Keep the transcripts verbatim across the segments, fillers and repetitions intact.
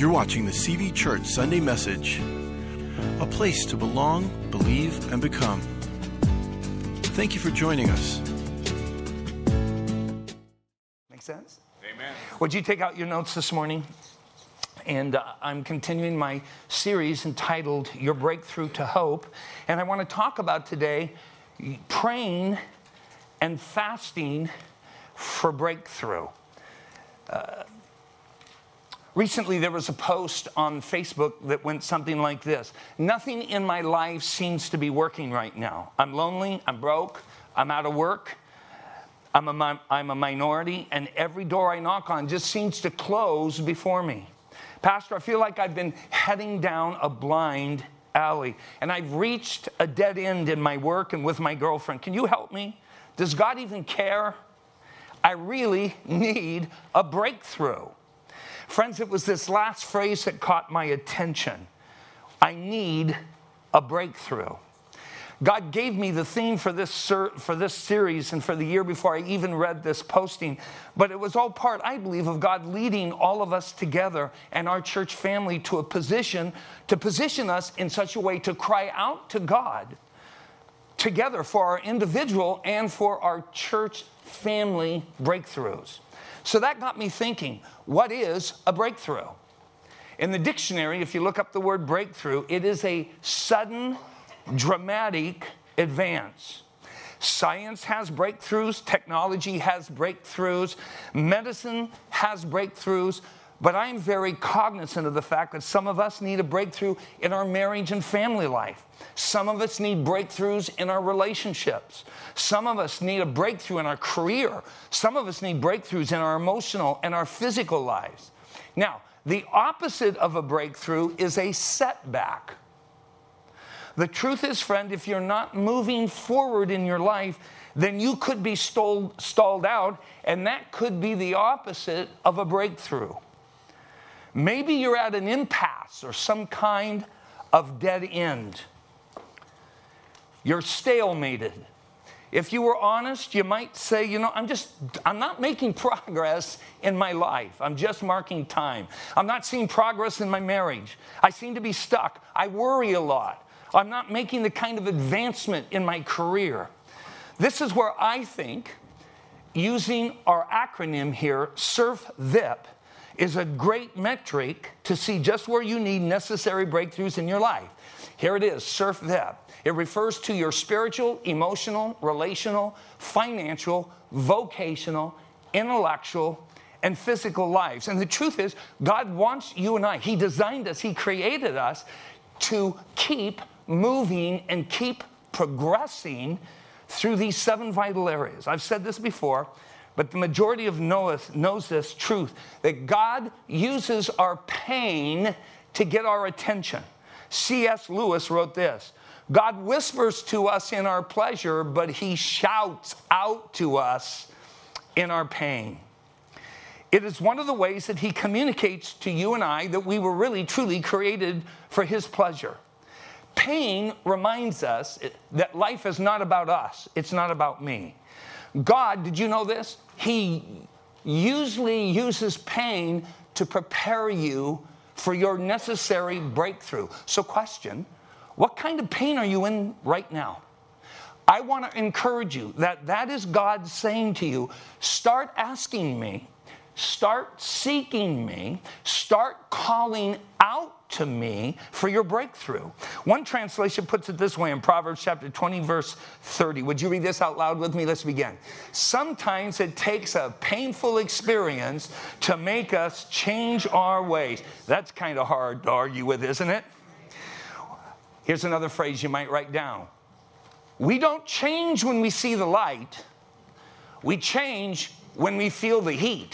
You're watching the C V Church Sunday Message, a place to belong, believe, and become. Thank you for joining us. Make sense? Amen. Would you take out your notes this morning? And uh, I'm continuing my series entitled Your Breakthrough to Hope. And I want to talk about today praying and fasting for breakthrough. Uh, recently, there was a post on Facebook that went something like this. Nothing in my life seems to be working right now. I'm lonely, I'm broke, I'm out of work, I'm a, I'm a minority, and every door I knock on just seems to close before me. Pastor, I feel like I've been heading down a blind alley, and I've reached a dead end in my work and with my girlfriend. Can you help me? Does God even care? I really need a breakthrough. Friends, it was this last phrase that caught my attention. I need a breakthrough. God gave me the theme for this ser- for this series and for the year before I even read this posting. But it was all part, I believe, of God leading all of us together and our church family to a position, to position us in such a way to cry out to God together for our individual and for our church family breakthroughs. So that got me thinking, what is a breakthrough? In the dictionary, if you look up the word breakthrough, it is a sudden, dramatic advance. Science has breakthroughs, technology has breakthroughs, medicine has breakthroughs, but I'm very cognizant of the fact that some of us need a breakthrough in our marriage and family life. Some of us need breakthroughs in our relationships. Some of us need a breakthrough in our career. Some of us need breakthroughs in our emotional and our physical lives. Now, the opposite of a breakthrough is a setback. The truth is, friend, if you're not moving forward in your life, then you could be stalled, stalled out, and that could be the opposite of a breakthrough. Maybe you're at an impasse or some kind of dead end. You're stalemated. If you were honest, you might say, you know, I'm just, I'm not making progress in my life. I'm just marking time. I'm not seeing progress in my marriage. I seem to be stuck. I worry a lot. I'm not making the kind of advancement in my career. This is where I think using our acronym here, SURF-VIP, is a great metric to see just where you need necessary breakthroughs in your life. Here it is, SURF-VIP. It refers to your spiritual, emotional, relational, financial, vocational, intellectual, and physical lives. And the truth is, God wants you and I, He designed us, He created us to keep moving and keep progressing through these seven vital areas. I've said this before, but the majority of knoweth, knows this truth, that God uses our pain to get our attention. C S Lewis wrote this, God whispers to us in our pleasure, but He shouts out to us in our pain. It is one of the ways that He communicates to you and I that we were really, truly created for His pleasure. Pain reminds us that life is not about us. It's not about me. God, did you know this? He usually uses pain to prepare you for your necessary breakthrough. So question, what kind of pain are you in right now? I want to encourage you that that is God saying to you, start asking me, start seeking me, start calling out to me for your breakthrough. One translation puts it this way in Proverbs chapter twenty, verse thirty. Would you read this out loud with me? Let's begin. Sometimes it takes a painful experience to make us change our ways. That's kind of hard to argue with, isn't it? Here's another phrase you might write down. We don't change when we see the light. We change when we feel the heat.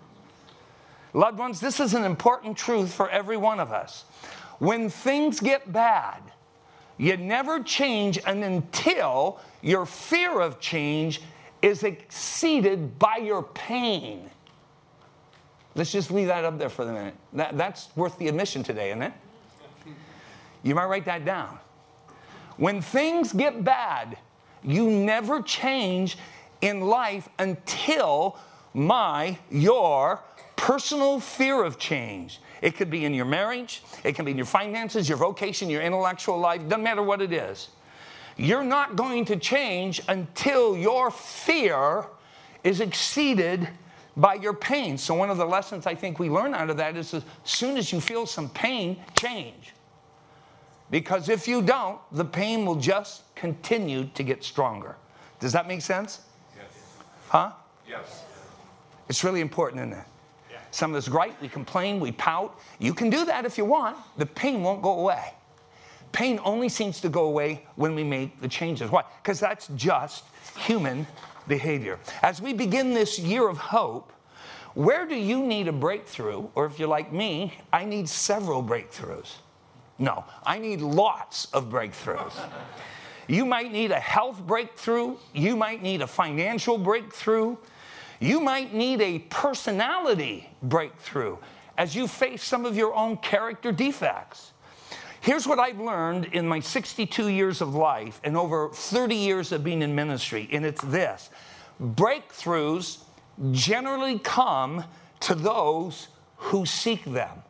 Loved ones, this is an important truth for every one of us. When things get bad, you never change until your fear of change is exceeded by your pain. Let's just leave that up there for a minute. That, that's worth the admission today, isn't it? You might write that down. When things get bad, you never change in life until my, your personal fear of change. It could be in your marriage. It can be in your finances, your vocation, your intellectual life. Doesn't matter what it is. You're not going to change until your fear is exceeded by your pain. So one of the lessons I think we learn out of that is as soon as you feel some pain, change. Because if you don't, the pain will just continue to get stronger. Does that make sense? Yes. Huh? Yes. It's really important, isn't it? Yeah. Some of us gripe, we complain, we pout. You can do that if you want. The pain won't go away. Pain only seems to go away when we make the changes. Why? Because that's just human behavior. As we begin this year of hope, where do you need a breakthrough? Or if you're like me, I need several breakthroughs. No, I need lots of breakthroughs. You might need a health breakthrough. You might need a financial breakthrough. You might need a personality breakthrough as you face some of your own character defects. Here's what I've learned in my sixty-two years of life and over thirty years of being in ministry, and it's this. Breakthroughs generally come to those who seek them.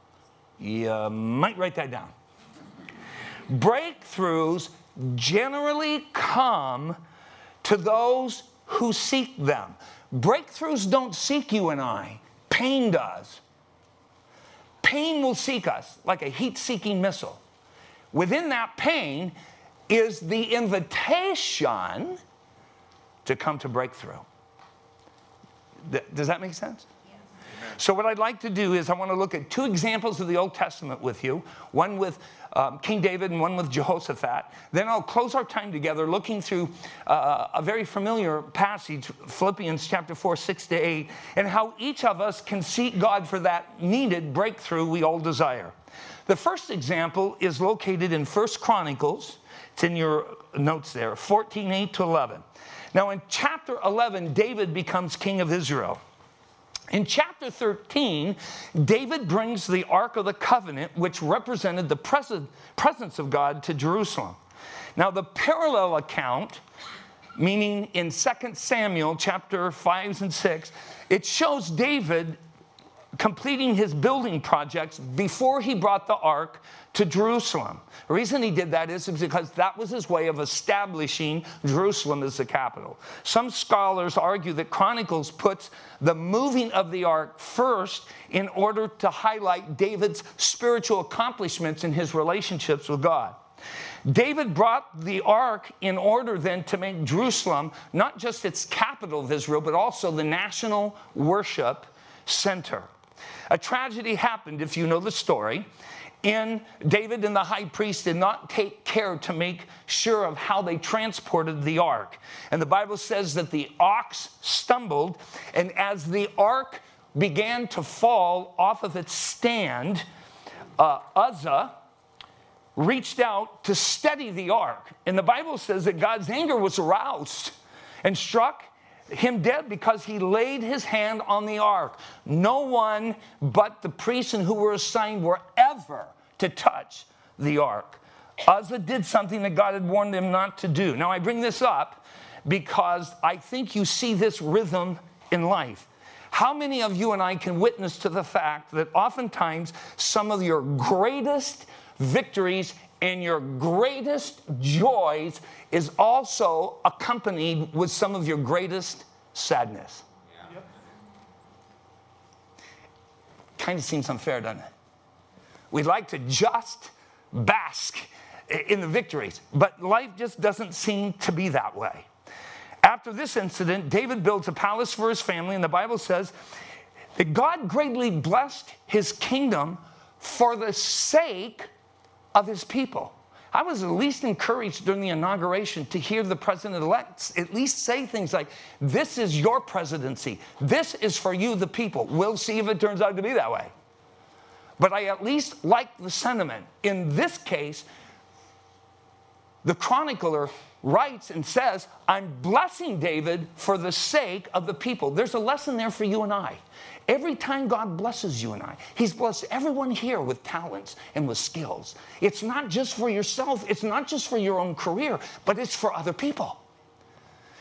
You might write that down. Breakthroughs generally come to those who seek them. Breakthroughs don't seek you and I. Pain does. Pain will seek us like a heat-seeking missile. Within that pain is the invitation to come to breakthrough. Does that make sense? So what I'd like to do is I want to look at two examples of the Old Testament with you, one with um, King David and one with Jehoshaphat. Then I'll close our time together looking through uh, a very familiar passage, Philippians chapter four, six to eight, and how each of us can seek God for that needed breakthrough we all desire. The first example is located in First Chronicles. It's in your notes there, fourteen, eight to eleven. Now in chapter eleven, David becomes king of Israel. In chapter thirteen, David brings the Ark of the Covenant, which represented the presence of God, to Jerusalem. Now, the parallel account, meaning in Second Samuel chapter five and six, it shows David completing his building projects before he brought the ark to Jerusalem. The reason he did that is because that was his way of establishing Jerusalem as the capital. Some scholars argue that Chronicles puts the moving of the ark first in order to highlight David's spiritual accomplishments in his relationships with God. David brought the ark in order then to make Jerusalem not just its capital of Israel, but also the national worship center. A tragedy happened, if you know the story. In David and the high priest did not take care to make sure of how they transported the ark. And the Bible says that the ox stumbled, and as the ark began to fall off of its stand, uh, Uzzah reached out to steady the ark. And the Bible says that God's anger was aroused and struck him dead because he laid his hand on the ark. No one but the priests and who were assigned were ever to touch the ark. Uzzah did something that God had warned him not to do. Now I bring this up because I think you see this rhythm in life. How many of you and I can witness to the fact that oftentimes some of your greatest victories and your greatest joys is also accompanied with some of your greatest sadness? Yeah. Yep. Kind of seems unfair, doesn't it? We'd like to just bask in the victories, but life just doesn't seem to be that way. After this incident, David builds a palace for his family, and the Bible says that God greatly blessed his kingdom for the sake of his people. I was at least encouraged during the inauguration to hear the president-elect at least say things like, this is your presidency. This is for you, the people. We'll see if it turns out to be that way. But I at least like the sentiment. In this case, the chronicler writes and says, I'm blessing David for the sake of the people. There's a lesson there for you and I. Every time God blesses you and I, he's blessed everyone here with talents and with skills. It's not just for yourself. It's not just for your own career, but it's for other people.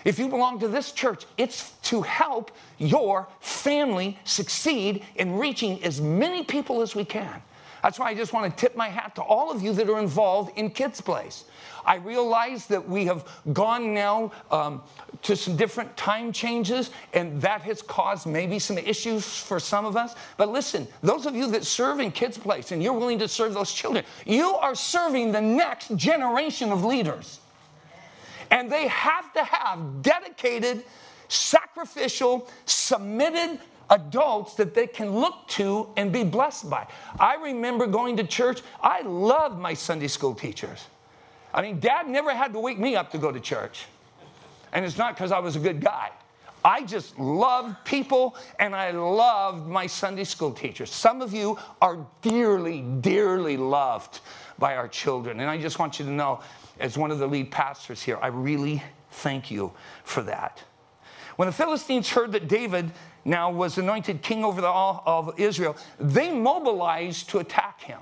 If you belong to this church, it's to help your family succeed in reaching as many people as we can. That's why I just want to tip my hat to all of you that are involved in Kids Place. I realize that we have gone now um, to some different time changes, and that has caused maybe some issues for some of us. But listen, those of you that serve in Kids Place and you're willing to serve those children, you are serving the next generation of leaders. And they have to have dedicated, sacrificial, submitted adults that they can look to and be blessed by. I remember going to church. I loved my Sunday school teachers. I mean, Dad never had to wake me up to go to church. And it's not because I was a good guy. I just loved people, and I loved my Sunday school teachers. Some of you are dearly, dearly loved by our children. And I just want you to know, as one of the lead pastors here, I really thank you for that. When the Philistines heard that David now was anointed king over the, all of Israel, they mobilized to attack him.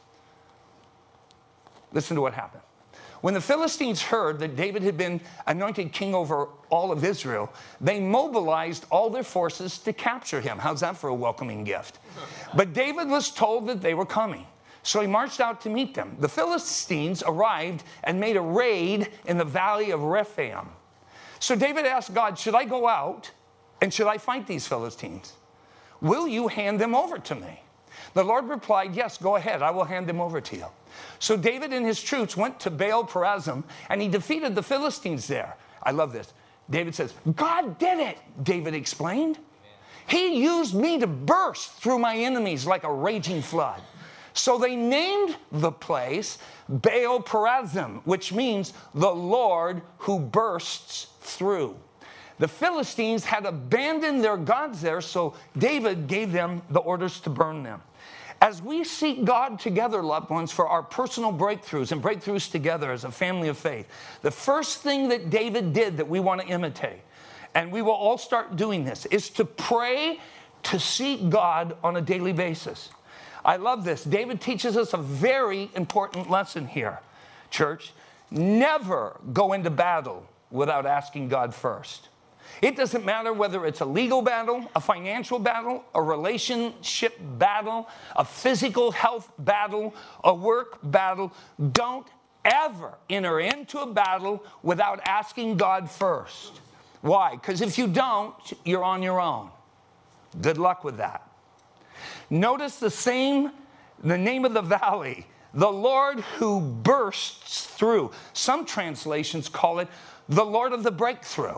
Listen to what happened. When the Philistines heard that David had been anointed king over all of Israel, they mobilized all their forces to capture him. How's that for a welcoming gift? But David was told that they were coming, so he marched out to meet them. The Philistines arrived and made a raid in the valley of Rephaim. So David asked God, should I go out and should I fight these Philistines? Will you hand them over to me? The Lord replied, yes, go ahead. I will hand them over to you. So David and his troops went to Baal Perazim, and he defeated the Philistines there. I love this. David says, God did it, David explained. He used me to burst through my enemies like a raging flood. So they named the place Baal Perazim, which means the Lord who bursts through. The Philistines had abandoned their gods there, so David gave them the orders to burn them. As we seek God together, loved ones, for our personal breakthroughs and breakthroughs together as a family of faith, the first thing that David did that we want to imitate, and we will all start doing this, is to pray to seek God on a daily basis. I love this. David teaches us a very important lesson here, church. Never go into battle without asking God first. It doesn't matter whether it's a legal battle, a financial battle, a relationship battle, a physical health battle, a work battle. Don't ever enter into a battle without asking God first. Why? Because if you don't, you're on your own. Good luck with that. Notice the same, the name of the valley, the Lord who bursts through. Some translations call it the Lord of the breakthrough.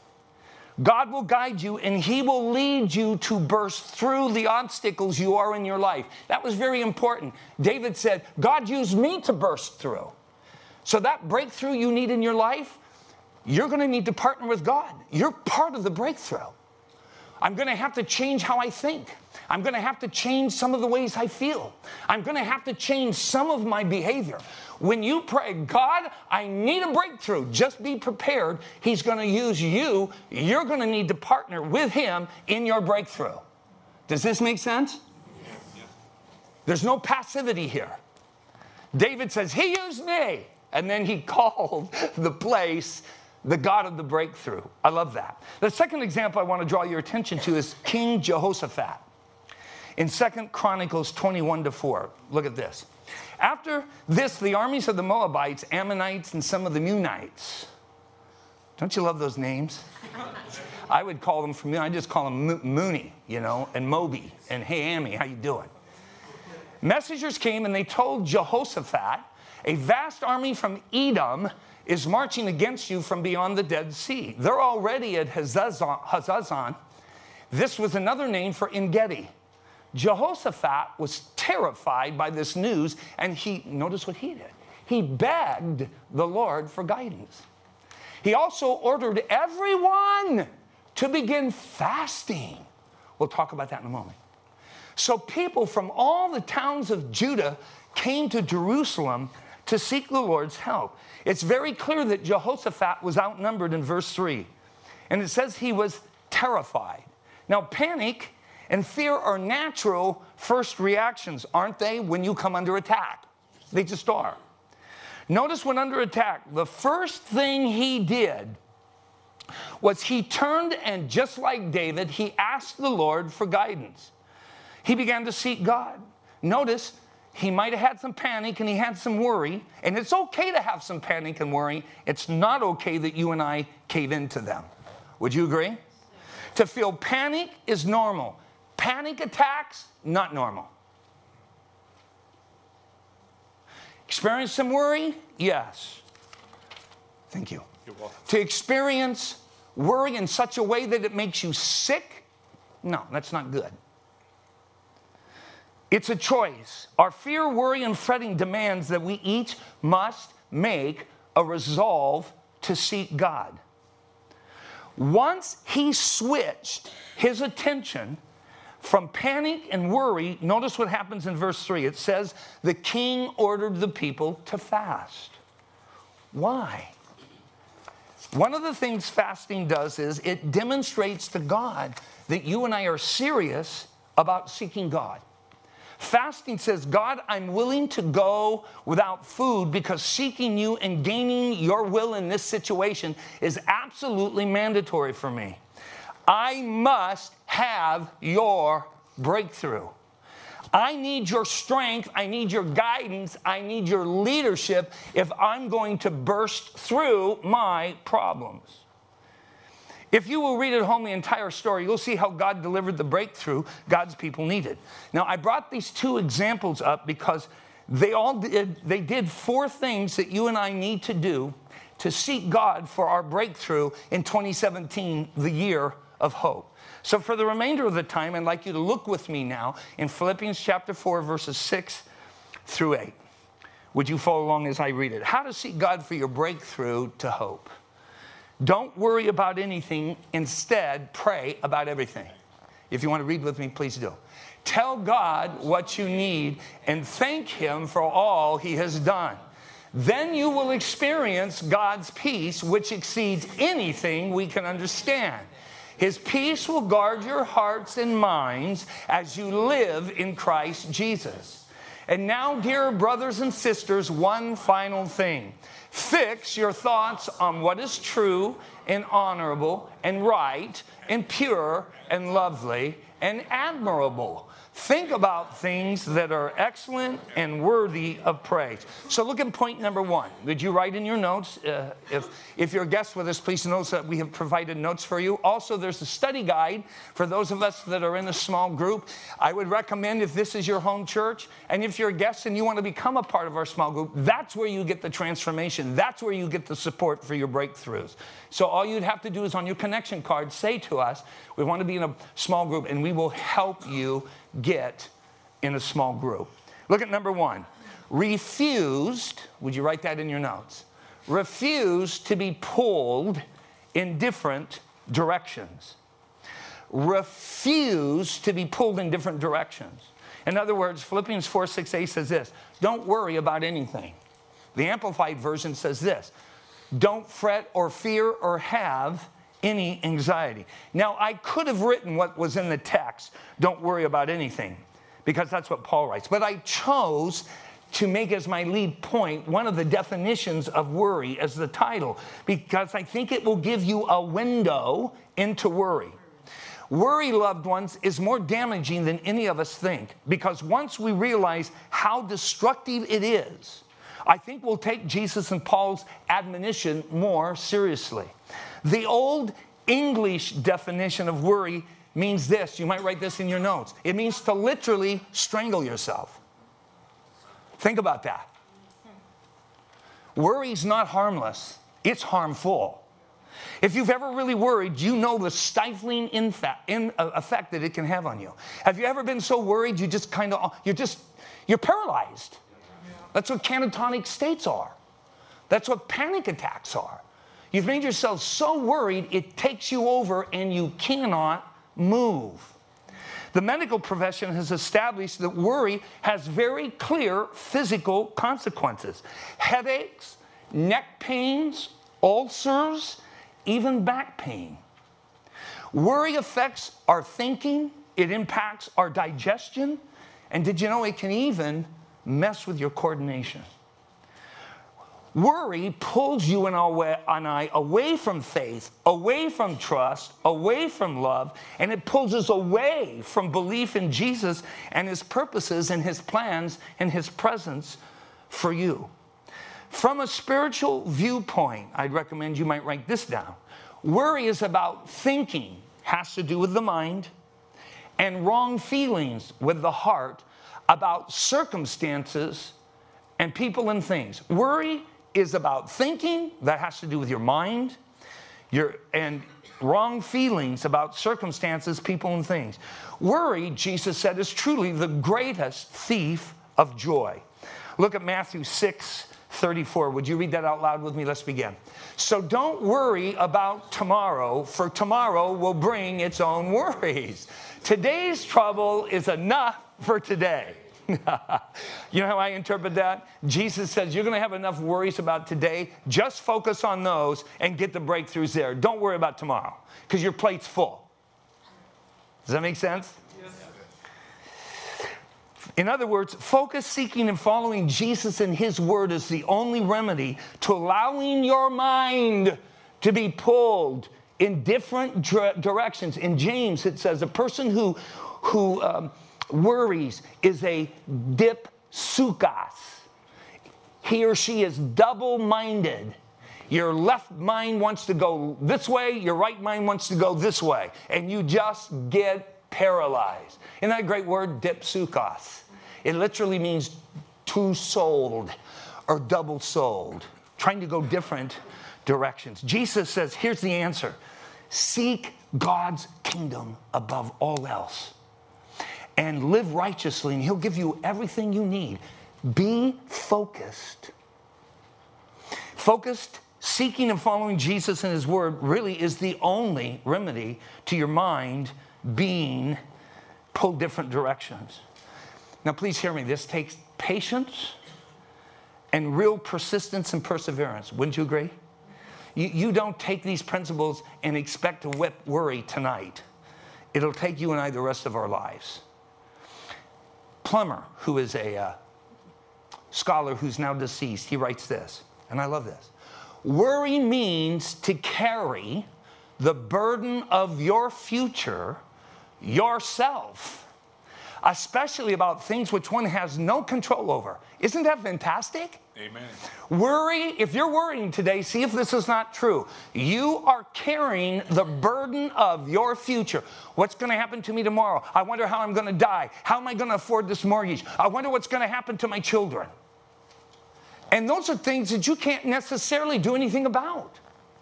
God will guide you, and he will lead you to burst through the obstacles you are in your life. That was very important. David said, God used me to burst through. So that breakthrough you need in your life, you're going to need to partner with God. You're part of the breakthrough. I'm going to have to change how I think. I'm going to have to change some of the ways I feel. I'm going to have to change some of my behavior. When you pray, God, I need a breakthrough, just be prepared. He's going to use you. You're going to need to partner with him in your breakthrough. Does this make sense? Yeah. There's no passivity here. David says, he used me. And then he called the place the God of the breakthrough. I love that. The second example I want to draw your attention to is King Jehoshaphat. In Second Chronicles twenty-one to four, look at this. After this, the armies of the Moabites, Ammonites, and some of the Meunites. Don't you love those names? I would call them from, I just call them Mo- Mooney, you know, and Moby, and hey, Ammy, how you doing? Messengers came and they told Jehoshaphat, a vast army from Edom is marching against you from beyond the Dead Sea. They're already at Hazazon. Hazazon. This was another name for En-Gedi. Jehoshaphat was terrified by this news, and he, notice what he did. He begged the Lord for guidance. He also ordered everyone to begin fasting. We'll talk about that in a moment. So people from all the towns of Judah came to Jerusalem to seek the Lord's help. It's very clear that Jehoshaphat was outnumbered in verse three. And it says he was terrified. Now, panic and fear are natural first reactions, aren't they, when you come under attack? They just are. Notice when under attack, the first thing he did was he turned and just like David, he asked the Lord for guidance. He began to seek God. Notice, he might have had some panic and he had some worry. And it's okay to have some panic and worry. It's not okay that you and I cave into them. Would you agree? To feel panic is normal. Panic attacks, not normal. Experience some worry? Yes. Thank you. You're welcome. To experience worry in such a way that it makes you sick? No, that's not good. It's a choice. Our fear, worry, and fretting demands that we each must make a resolve to seek God. Once he switched his attention from panic and worry, notice what happens in verse three. It says, the king ordered the people to fast. Why? One of the things fasting does is it demonstrates to God that you and I are serious about seeking God. Fasting says, God, I'm willing to go without food because seeking you and gaining your will in this situation is absolutely mandatory for me. I must have your breakthrough. I need your strength. I need your guidance. I need your leadership if I'm going to burst through my problems. If you will read at home the entire story, you'll see how God delivered the breakthrough God's people needed. Now, I brought these two examples up because they all did, they did four things that you and I need to do to seek God for our breakthrough in twenty seventeen, the year of hope. So for the remainder of the time, I'd like you to look with me now in Philippians chapter four, verses six through eight. Would you follow along as I read it? How to seek God for your breakthrough to hope. Don't worry about anything. Instead, pray about everything. If you want to read with me, please do. Tell God what you need and thank him for all he has done. Then you will experience God's peace, which exceeds anything we can understand. His peace will guard your hearts and minds as you live in Christ Jesus. And now, dear brothers and sisters, one final thing. Fix your thoughts on what is true and honorable and right and pure and lovely and admirable. Think about things that are excellent and worthy of praise. So look at point number one. Did you write in your notes? Uh, if, if you're a guest with us, please notice that we have provided notes for you. Also, there's a study guide for those of us that are in a small group. I would recommend if this is your home church, and if you're a guest and you want to become a part of our small group, that's where you get the transformation. That's where you get the support for your breakthroughs. So all you'd have to do is on your connection card, say to us, we want to be in a small group, and we will help you get in a small group. Look at number one. Refused, would you write that in your notes? Refused to be pulled in different directions. Refused to be pulled in different directions. In other words, Philippians four, six, eight says this, don't worry about anything. The Amplified Version says this, don't fret or fear or have any anxiety. Now, I could have written what was in the text, don't worry about anything, because that's what Paul writes. But I chose to make as my lead point one of the definitions of worry as the title, because I think it will give you a window into worry. Worry, loved ones, is more damaging than any of us think, because once we realize how destructive it is, I think we'll take Jesus and Paul's admonition more seriously. The old English definition of worry means this. You might write this in your notes. It means to literally strangle yourself. Think about that. Worry's not harmless. It's harmful. If you've ever really worried, you know the stifling effect that it can have on you. Have you ever been so worried you just kind of, you're just, you're paralyzed? That's what catatonic states are. That's what panic attacks are. You've made yourself so worried, it takes you over and you cannot move. The medical profession has established that worry has very clear physical consequences. Headaches, neck pains, ulcers, even back pain. Worry affects our thinking, it impacts our digestion, and did you know it can even mess with your coordination? Worry pulls you and I away from faith, away from trust, away from love, and it pulls us away from belief in Jesus and his purposes and his plans and his presence for you. From a spiritual viewpoint, I'd recommend you might write this down. Worry is about thinking, has to do with the mind, and wrong feelings with the heart about circumstances and people and things. Worry is about thinking, that has to do with your mind, your and wrong feelings about circumstances, people, and things. Worry, Jesus said, is truly the greatest thief of joy. Look at Matthew six thirty-four. Would you read that out loud with me? Let's begin. So don't worry about tomorrow, for tomorrow will bring its own worries. Today's trouble is enough for today. You know how I interpret that? Jesus says you're going to have enough worries about today. Just focus on those and get the breakthroughs there. Don't worry about tomorrow because your plate's full. Does that make sense? Yes. In other words, focus, seeking, and following Jesus and his word is the only remedy to allowing your mind to be pulled in different directions. In James, it says a person who, who um, worries is a dipsukas. He or she is double-minded. Your left mind wants to go this way, your right mind wants to go this way, and you just get paralyzed. Isn't that a great word, dipsukas? It literally means two-souled or double-souled, trying to go different directions. Jesus says, here's the answer. Seek God's kingdom above all else and live righteously, and he'll give you everything you need. Be focused. Focused, seeking and following Jesus and his word really is the only remedy to your mind being pulled different directions. Now, please hear me. This takes patience and real persistence and perseverance. Wouldn't you agree? You, you don't take these principles and expect to whip worry tonight. It'll take you and I the rest of our lives. Plummer, who is a uh, scholar who's now deceased, he writes this, and I love this. Worry means to carry the burden of your future yourself, especially about things which one has no control over. Isn't that fantastic? Amen. Worry, if you're worrying today, see if this is not true. You are carrying the burden of your future. What's going to happen to me tomorrow? I wonder how I'm going to die. How am I going to afford this mortgage? I wonder what's going to happen to my children. And those are things that you can't necessarily do anything about.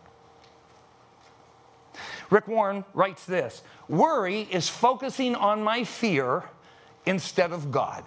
Rick Warren writes this, worry is focusing on my fear instead of God.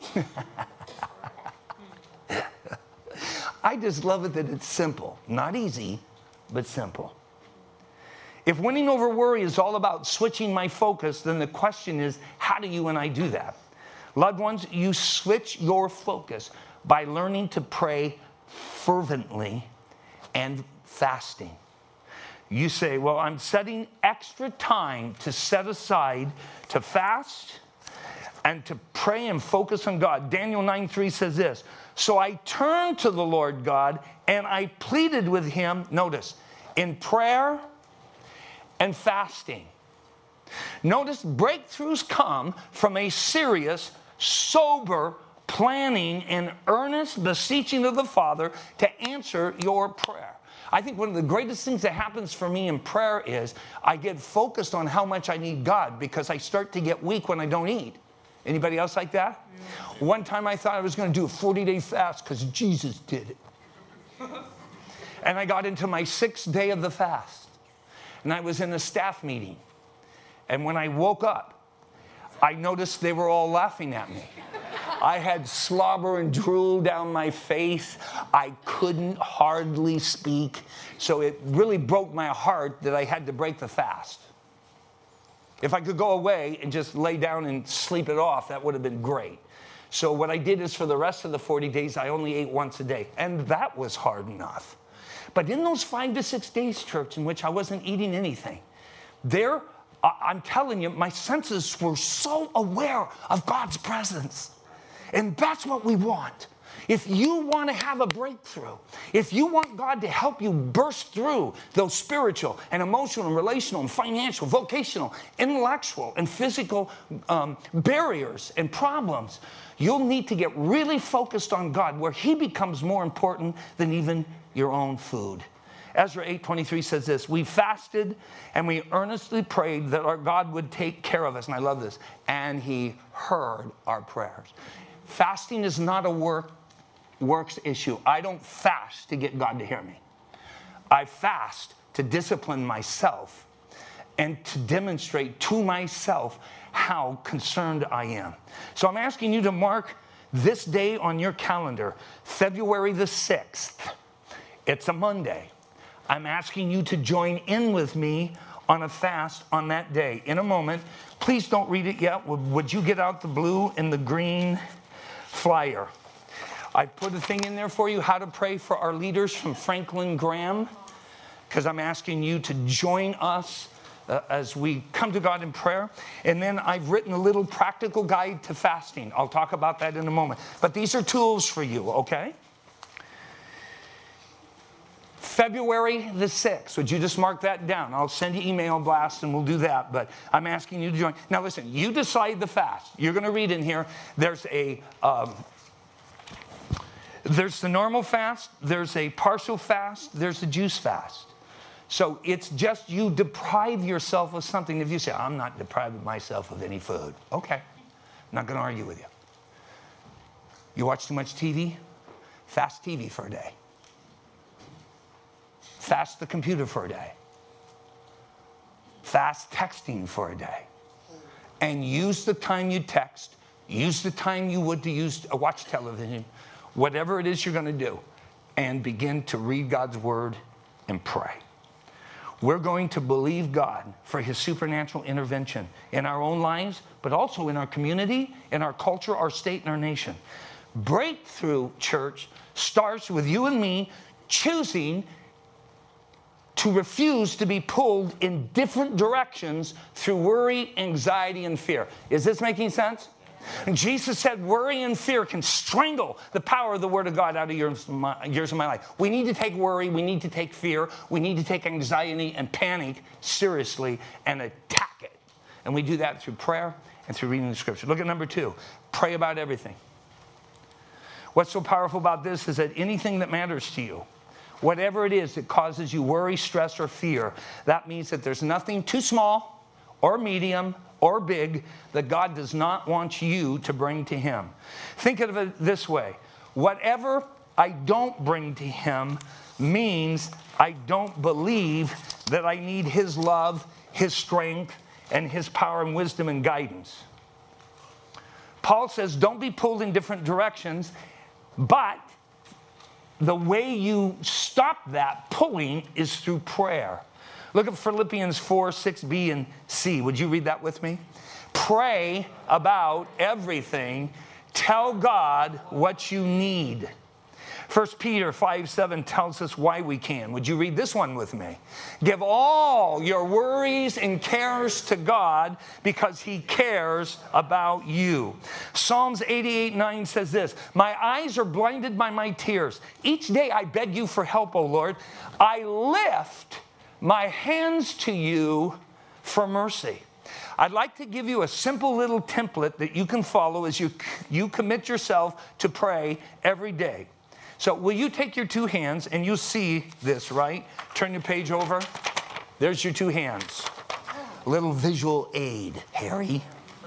I just love it that it's simple. Not easy, but simple. If winning over worry is all about switching my focus, then the question is, how do you and I do that? Loved ones, you switch your focus by learning to pray fervently and fasting. You say, well, I'm setting extra time to set aside to fast and to pray and focus on God. Daniel nine three says this, so I turned to the Lord God and I pleaded with him, notice, in prayer and fasting. Notice breakthroughs come from a serious, sober planning and earnest beseeching of the Father to answer your prayer. I think one of the greatest things that happens for me in prayer is I get focused on how much I need God because I start to get weak when I don't eat. Anybody else like that? Yeah. One time I thought I was going to do a forty-day fast because Jesus did it. And I got into my sixth day of the fast. And I was in a staff meeting. And when I woke up, I noticed they were all laughing at me. I had slobber and drool down my face. I couldn't hardly speak. So it really broke my heart that I had to break the fast. If I could go away and just lay down and sleep it off, that would have been great. So what I did is for the rest of the forty days, I only ate once a day. And that was hard enough. But in those five to six days, church, in which I wasn't eating anything, there, I'm telling you, my senses were so aware of God's presence. And that's what we want. If you want to have a breakthrough, if you want God to help you burst through those spiritual and emotional and relational and financial, vocational, intellectual and physical um, barriers and problems, you'll need to get really focused on God, where he becomes more important than even your own food. Ezra eight twenty-three says this: we fasted and we earnestly prayed that our God would take care of us. And I love this. And he heard our prayers. Fasting is not a work, works issue. I don't fast to get God to hear me. I fast to discipline myself and to demonstrate to myself how concerned I am. So I'm asking you to mark this day on your calendar, February the sixth. It's a Monday. I'm asking you to join in with me on a fast on that day. In a moment, please don't read it yet. Would, would you get out the blue and the green flyer? I put a thing in there for you, how to pray for our leaders from Franklin Graham, because I'm asking you to join us uh, as we come to God in prayer. And then I've written a little practical guide to fasting. I'll talk about that in a moment. But these are tools for you, okay? February the sixth. Would you just mark that down? I'll send you email blast and we'll do that. But I'm asking you to join. Now listen, you decide the fast. You're going to read in here. There's a um, there's the normal fast. There's a partial fast. There's a juice fast. So it's just you deprive yourself of something. If you say, I'm not depriving myself of any food. Okay. I'm not going to argue with you. You watch too much T V? Fast T V for a day. Fast the computer for a day. Fast texting for a day. And use the time you text. Use the time you would to use uh, watch television. Whatever it is you're going to do. And begin to read God's word and pray. We're going to believe God for his supernatural intervention in our own lives, but also in our community, in our culture, our state, and our nation. Breakthrough, church, starts with you and me choosing to refuse to be pulled in different directions through worry, anxiety, and fear. Is this making sense? And Jesus said worry and fear can strangle the power of the Word of God out of yours, my, yours of my life. We need to take worry, we need to take fear, we need to take anxiety and panic seriously and attack it. And we do that through prayer and through reading the Scripture. Look at number two. Pray about everything. What's so powerful about this is that anything that matters to you, whatever it is that causes you worry, stress, or fear, that means that there's nothing too small or medium or big that God does not want you to bring to him. Think of it this way. Whatever I don't bring to him means I don't believe that I need his love, his strength, and his power and wisdom and guidance. Paul says don't be pulled in different directions, but the way you stop that pulling is through prayer. Look at Philippians four, six b and c. Would you read that with me? Pray about everything. Tell God what you need. First Peter five, seven tells us why we can. Would you read this one with me? Give all your worries and cares to God because he cares about you. Psalms eighty-eight, nine says this: my eyes are blinded by my tears. Each day I beg you for help, O Lord. I lift my hands to you for mercy. I'd like to give you a simple little template that you can follow as you, you commit yourself to pray every day. So will you take your two hands, and you see this, right? Turn your page over. There's your two hands. A little visual aid, Harry.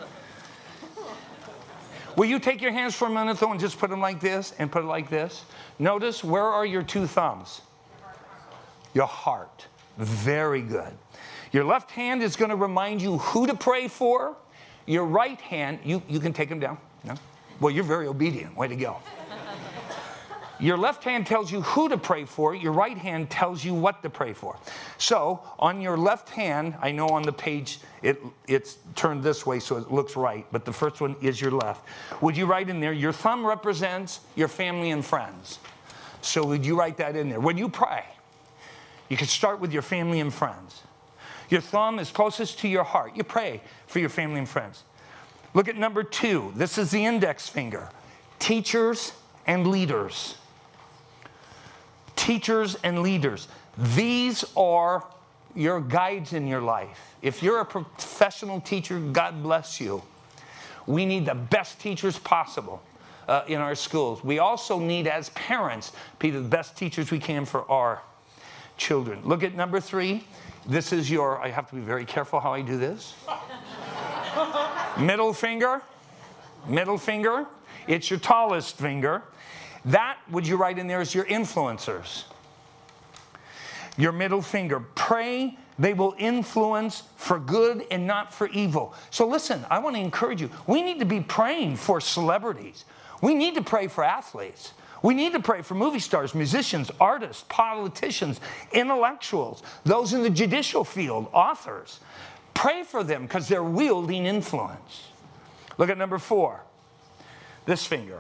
Will you take your hands for a minute, though, and just put them like this and put it like this? Notice, where are your two thumbs? Your heart. Very good. Your left hand is going to remind you who to pray for. Your right hand, you, you can take them down. No? Well, you're very obedient. Way to go. Your left hand tells you who to pray for. Your right hand tells you what to pray for. So on your left hand, I know on the page it, it's turned this way so it looks right, but the first one is your left. Would you write in there, your thumb represents your family and friends. So would you write that in there? When you pray, you can start with your family and friends. Your thumb is closest to your heart. You pray for your family and friends. Look at number two. This is the index finger. Teachers and leaders. Teachers and leaders. These are your guides in your life. If you're a professional teacher, God bless you. We need the best teachers possible uh, in our schools. We also need, as parents, be the best teachers we can for our children. Look at number three. This is your, I have to be very careful how I do this. Middle finger. Middle finger. It's your tallest finger. That, would you write in there, is your influencers. Your middle finger. Pray they will influence for good and not for evil. So listen, I want to encourage you. We need to be praying for celebrities. We need to pray for athletes. We need to pray for movie stars, musicians, artists, politicians, intellectuals, those in the judicial field, authors. Pray for them because they're wielding influence. Look at number four. This finger.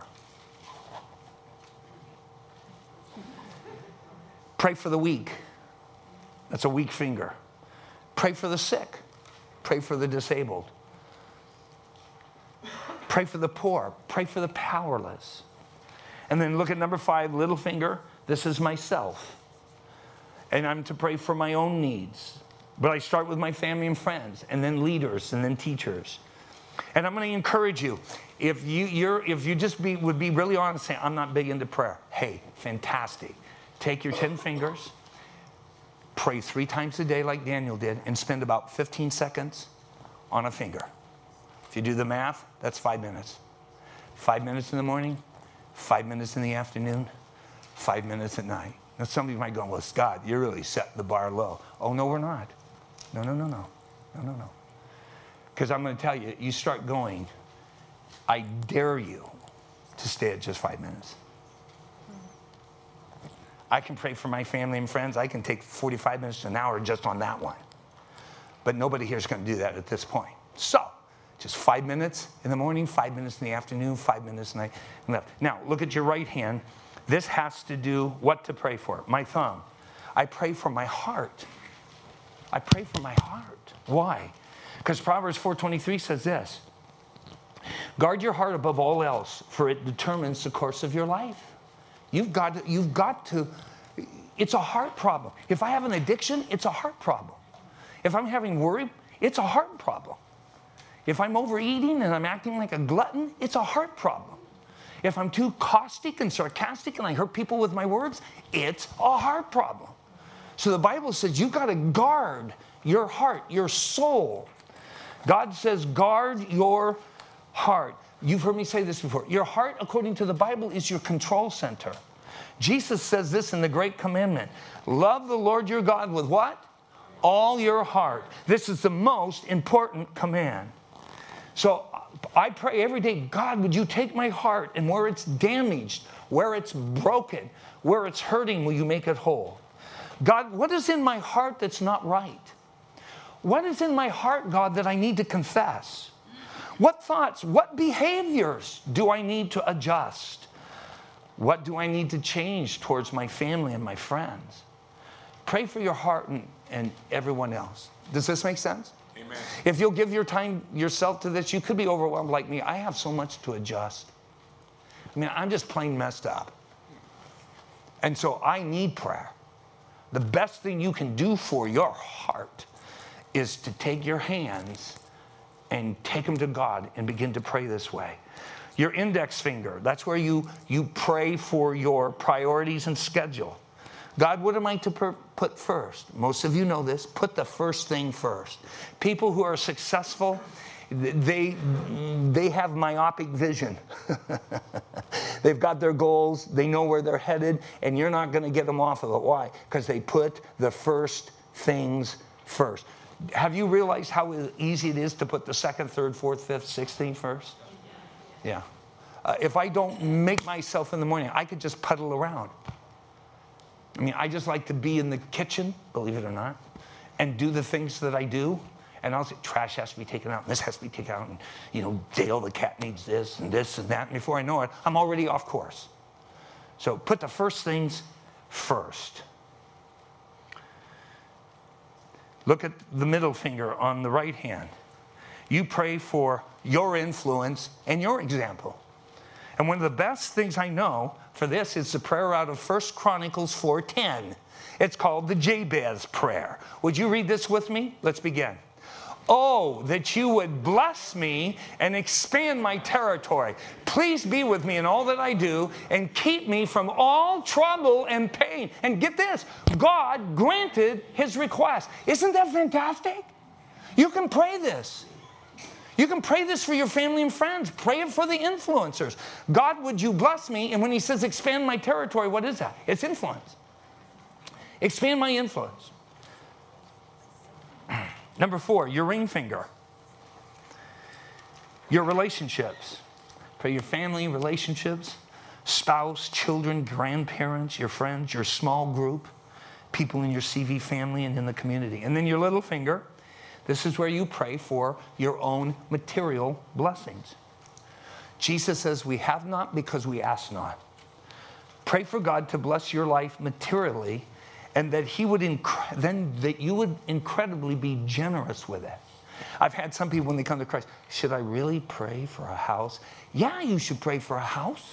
Pray for the weak. That's a weak finger. Pray for the sick. Pray for the disabled. Pray for the poor. Pray for the powerless. And then look at number five, little finger. This is myself. And I'm to pray for my own needs. But I start with my family and friends, and then leaders, and then teachers. And I'm going to encourage you. If you you're, if you just be, would be really honest, saying, I'm not big into prayer. Hey, fantastic. Take your ten fingers. Pray three times a day like Daniel did, and spend about fifteen seconds on a finger. If you do the math, that's five minutes. Five minutes in the morning, five minutes in the afternoon, five minutes at night. Now some of you might go, well, Scott, you're really setting the bar low. Oh, no, we're not. No, no, no, no. No, no, no. Because I'm going to tell you, you start going, I dare you to stay at just five minutes. I can pray for my family and friends. I can take forty-five minutes to an hour just on that one. But nobody here is going to do that at this point. So, just five minutes in the morning, five minutes in the afternoon, five minutes at night. And left. Now, look at your right hand. This has to do what to pray for. My thumb. I pray for my heart. I pray for my heart. Why? Because Proverbs four twenty-three says this. Guard your heart above all else, for it determines the course of your life. You've got to, you've got to, it's a heart problem. If I have an addiction, it's a heart problem. If I'm having worry, it's a heart problem. If I'm overeating and I'm acting like a glutton, it's a heart problem. If I'm too caustic and sarcastic and I hurt people with my words, it's a heart problem. So the Bible says you've got to guard your heart, your soul. God says guard your heart. You've heard me say this before. Your heart, according to the Bible, is your control center. Jesus says this in the Great Commandment. Love the Lord your God with what? All your heart. This is the most important command. So I pray every day, God, would you take my heart, and where it's damaged, where it's broken, where it's hurting, will you make it whole? God, what is in my heart that's not right? What is in my heart, God, that I need to confess? What thoughts, what behaviors do I need to adjust? What do I need to change towards my family and my friends? Pray for your heart and, and everyone else. Does this make sense? Amen. If you'll give your time yourself to this, you could be overwhelmed like me. I have so much to adjust. I mean, I'm just plain messed up. And so I need prayer. The best thing you can do for your heart is to take your hands and take them to God and begin to pray this way. Your index finger, that's where you, you pray for your priorities and schedule. God, what am I to per- put first? Most of you know this. Put the first thing first. People who are successful, they, they have myopic vision. They've got their goals. They know where they're headed, and you're not going to get them off of it. Why? Because they put the first things first. Have you realized how easy it is to put the second, third, fourth, fifth, sixth thing first? Yeah. Uh, if I don't make myself in the morning, I could just puddle around. I mean, I just like to be in the kitchen, believe it or not, and do the things that I do. And I'll say, trash has to be taken out, and this has to be taken out, and, you know, Dale the cat needs this, and this, and that. And before I know it, I'm already off course. So put the first things first. Look at the middle finger on the right hand. You pray for your influence and your example. And one of the best things I know for this is the prayer out of First Chronicles four ten. It's called the Jabez prayer. Would you read this with me? Let's begin. Oh, that you would bless me and expand my territory. Please be with me in all that I do and keep me from all trouble and pain. And get this, God granted his request. Isn't that fantastic? You can pray this. You can pray this for your family and friends. Pray it for the influencers. God, would you bless me? And when he says expand my territory, what is that? It's influence. Expand my influence. Number four, your ring finger. Your relationships. Pray your family relationships, spouse, children, grandparents, your friends, your small group, people in your C V family and in the community. And then your little finger. This is where you pray for your own material blessings. Jesus says we have not because we ask not. Pray for God to bless your life materially, and that he would inc- then that you would incredibly be generous with it. I've had some people when they come to Christ, should I really pray for a house? Yeah, you should pray for a house.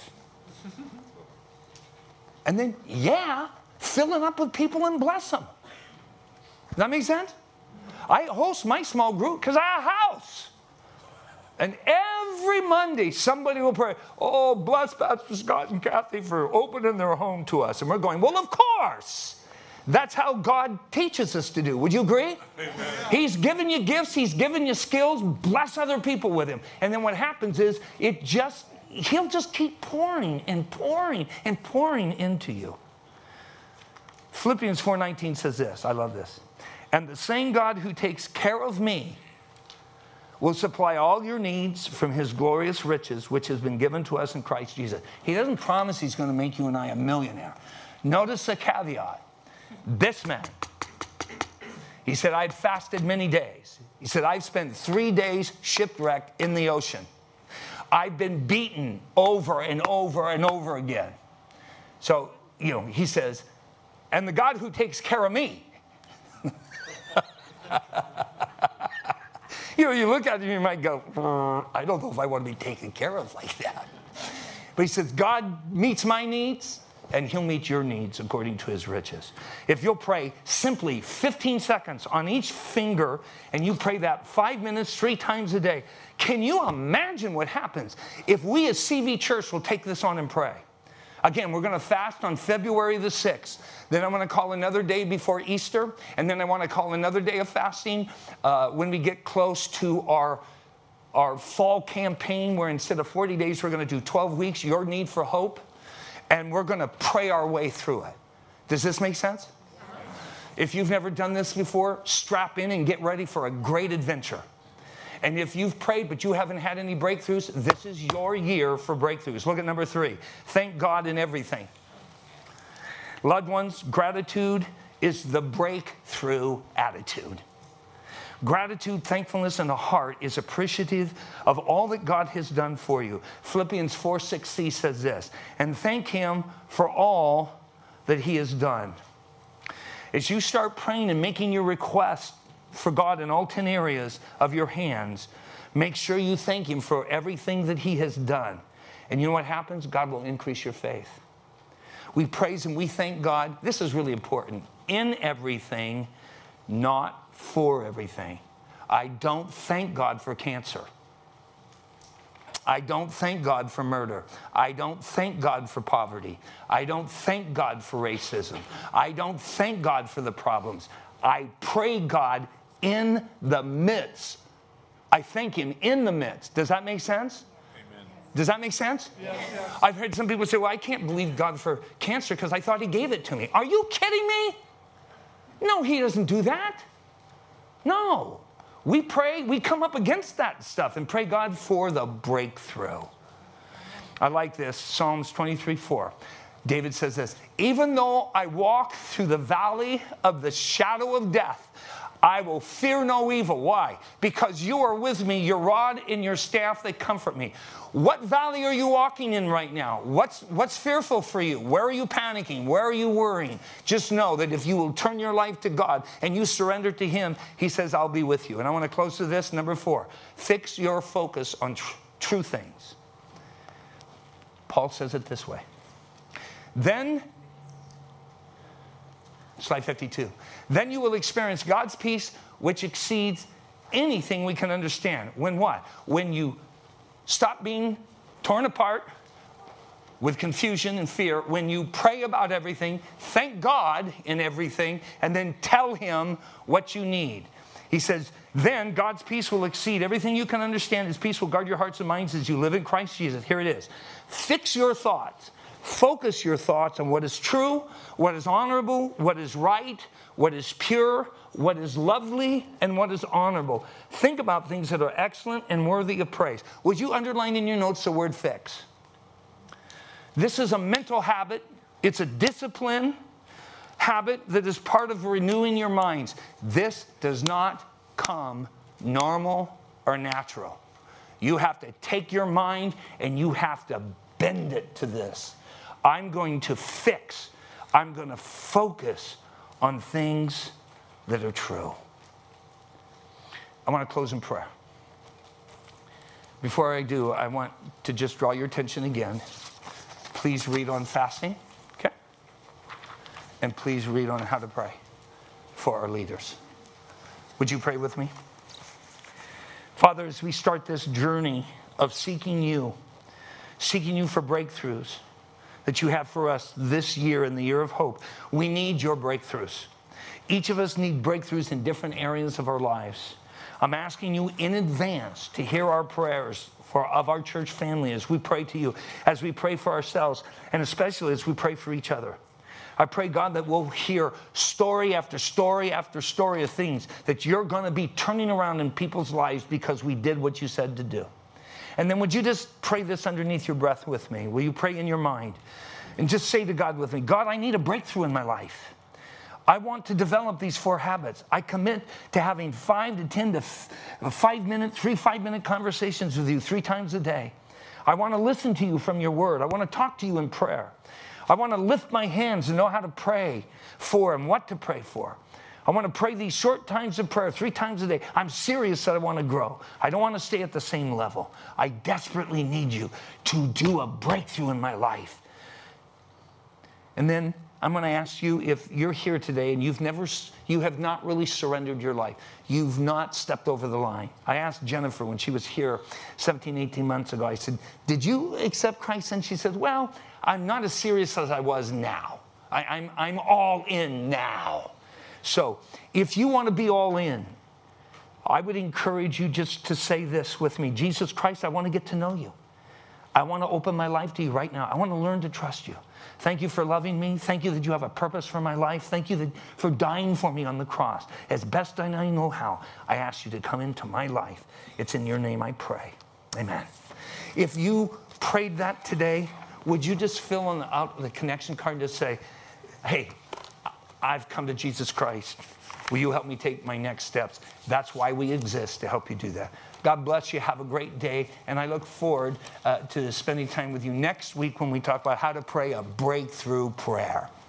And then, yeah, fill it up with people and bless them. Does that make sense? I host my small group because I have a house. And every Monday, somebody will pray, oh, bless Pastor Scott and Kathy for opening their home to us. And we're going, well, of course. That's how God teaches us to do. Would you agree? Amen. He's given you gifts. He's given you skills. Bless other people with him. And then what happens is it just, he'll just keep pouring and pouring and pouring into you. Philippians four nineteen says this. I love this. And the same God who takes care of me will supply all your needs from his glorious riches, which has been given to us in Christ Jesus. He doesn't promise he's going to make you and I a millionaire. Notice the caveat. This man, he said, I'd fasted many days. He said, I've spent three days shipwrecked in the ocean. I've been beaten over and over and over again. So, you know, he says, and the God who takes care of me. You know, you look at it and you might go, I don't know if I want to be taken care of like that. But he says, God meets my needs, and he'll meet your needs according to his riches. If you'll pray simply fifteen seconds on each finger, and you pray that five minutes, three times a day, can you imagine what happens if we as C V Church will take this on and pray? Again, we're going to fast on February the sixth. Then I'm going to call another day before Easter. And then I want to call another day of fasting uh, when we get close to our, our fall campaign, where instead of forty days, we're going to do twelve weeks, your need for hope. And we're going to pray our way through it. Does this make sense? If you've never done this before, strap in and get ready for a great adventure. And if you've prayed but you haven't had any breakthroughs, this is your year for breakthroughs. Look at number three. Thank God in everything. Loved ones, gratitude is the breakthrough attitude. Gratitude, thankfulness in the heart is appreciative of all that God has done for you. Philippians four six c says this, and thank him for all that he has done. As you start praying and making your request for God in all ten areas of your hands, make sure you thank him for everything that he has done. And you know what happens? God will increase your faith. We praise and we thank God. This is really important. In everything, not for everything. I don't thank God for cancer. I don't thank God for murder. I don't thank God for poverty. I don't thank God for racism. I don't thank God for the problems. I pray God in the midst. I thank him in the midst. Does that make sense? Amen. Does that make sense? Yes, yes. I've heard some people say, well, I can't believe God for cancer because I thought he gave it to me. Are you kidding me? No, he doesn't do that. No. We pray, we come up against that stuff and pray God for the breakthrough. I like this, Psalms twenty-three four. David says this, even though I walk through the valley of the shadow of death, I will fear no evil. Why? Because you are with me, your rod and your staff, they comfort me. What valley are you walking in right now? What's, what's fearful for you? Where are you panicking? Where are you worrying? Just know that if you will turn your life to God and you surrender to him, he says, I'll be with you. And I want to close with this, number four. Fix your focus on tr- true things. Paul says it this way. Then, slide fifty-two, then you will experience God's peace, which exceeds anything we can understand. When what? When you stop being torn apart with confusion and fear, when you pray about everything, thank God in everything, and then tell him what you need. He says, then God's peace will exceed everything you can understand. His peace will guard your hearts and minds as you live in Christ Jesus. Here it is. Fix your thoughts. Focus your thoughts on what is true, what is honorable, what is right, what is pure, what is lovely, and what is honorable. Think about things that are excellent and worthy of praise. Would you underline in your notes the word fix? This is a mental habit. It's a discipline habit that is part of renewing your minds. This does not come normal or natural. You have to take your mind and you have to bend it to this. I'm going to fix. I'm going to focus on things that are true. I want to close in prayer. Before I do, I want to just draw your attention again. Please read on fasting, okay? And please read on how to pray for our leaders. Would you pray with me? Father, as we start this journey of seeking you, seeking you for breakthroughs that you have for us this year in the year of hope, we need your breakthroughs. Each of us need breakthroughs in different areas of our lives. I'm asking you in advance to hear our prayers for, of our church family as we pray to you, as we pray for ourselves, and especially as we pray for each other. I pray, God, that we'll hear story after story after story of things that you're going to be turning around in people's lives because we did what you said to do. And then would you just pray this underneath your breath with me? Will you pray in your mind? And just say to God with me, God, I need a breakthrough in my life. I want to develop these four habits. I commit to having five to ten to f- five minute, three five-minute conversations with you three times a day. I want to listen to you from your word. I want to talk to you in prayer. I want to lift my hands and know how to pray for and what to pray for. I want to pray these short times of prayer three times a day. I'm serious that I want to grow. I don't want to stay at the same level. I desperately need you to do a breakthrough in my life. And then I'm going to ask you, if you're here today and you've never, you have not really surrendered your life. You've not stepped over the line. I asked Jennifer when she was here seventeen, eighteen months ago, I said, did you accept Christ? And she said, well, I'm not as serious as I was now. I, I'm, I'm all in now. So if you want to be all in, I would encourage you just to say this with me. Jesus Christ, I want to get to know you. I want to open my life to you right now. I want to learn to trust you. Thank you for loving me. Thank you that you have a purpose for my life. Thank you that, for dying for me on the cross. As best I know how, I ask you to come into my life. It's in your name I pray. Amen. If you prayed that today, would you just fill on the, out the connection card to say, hey, I've come to Jesus Christ. Will you help me take my next steps? That's why we exist, to help you do that. God bless you. Have a great day. And I look forward uh, to spending time with you next week when we talk about how to pray a breakthrough prayer.